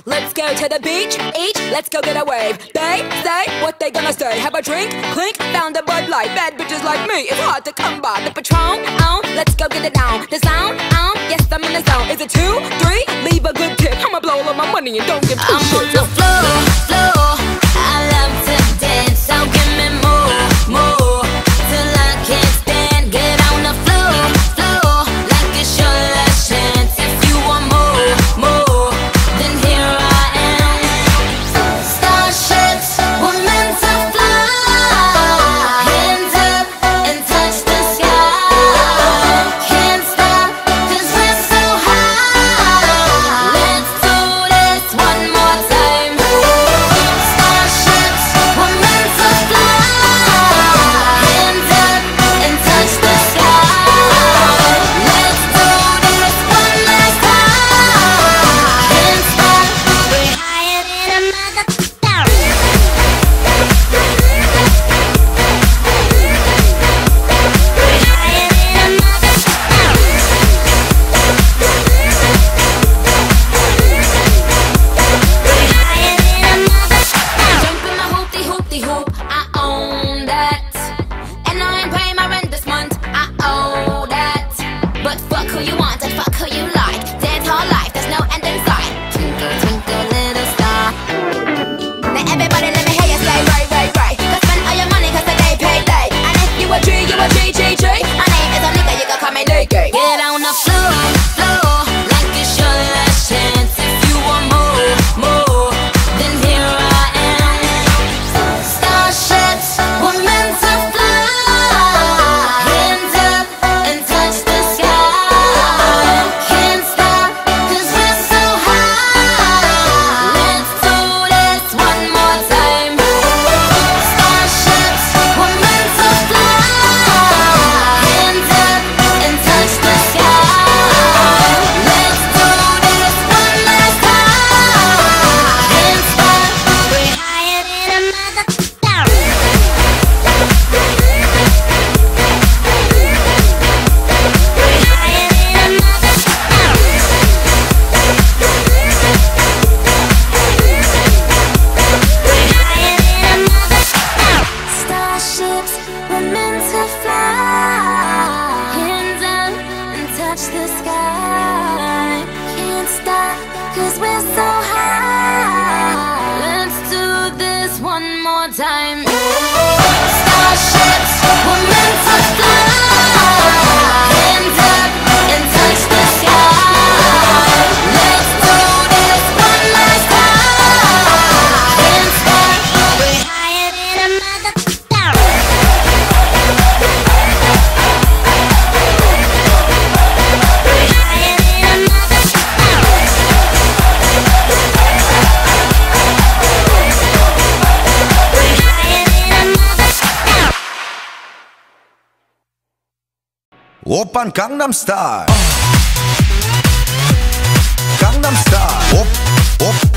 Let's go to the beach, each, let's go get a wave. They say what they gonna say. Have a drink, clink, found a Bud Light. Bad bitches like me, it's hard to come by. The Patron, let's go get it down. The sound, yes I'm in the zone. Is it 2, 3? Leave a good tip. I'ma blow all my money and don't give two shits. I'm on the floor, I love to dance, so give me more, till I can't stand. Get on the floor, like it's your last chance. If you want more, then here I am. Starships were meant to fly. Hands up and touch the sky. Can't stop 'cause we're so high. Let's do this one more time. Starships were meant to fly. Hands up and touch the sky. Let's do this one last time. Can't stop, we're higher than a mother. Jump in my hoopty-hoop, I own that. And I ain't paying my rent this month, I owe that. But fuck who you want and fuck who you like. Dance all life, there's no end in sight. Twinkle, twinkle, little star. Now everybody let me hear you say right. Go spend all your money 'cause the day paid late. And if you a G, you a G. My name is a nigga, you can call me Nicky. Get on the floor, like it's your last chance. If you want more, then here I am. Starships were meant to fly. Hands up and touch the sky. Can't stop 'cause we're so high. Let's do this one more time. Starships were meant to fly. Hands up and touch the sky. Let's do this one last time. Can't stop, we're higher than a mother. Starships were meant to fly. Hands up and touch the sky. Can't stop 'cause we're so high. Let's do this one more time. Starships were meant to fly. Hands up and touch the sky. Let's do this one last time. Can't stop, we're higher than a mother. Oppan Gangnam Style. Gangnam Style. Op.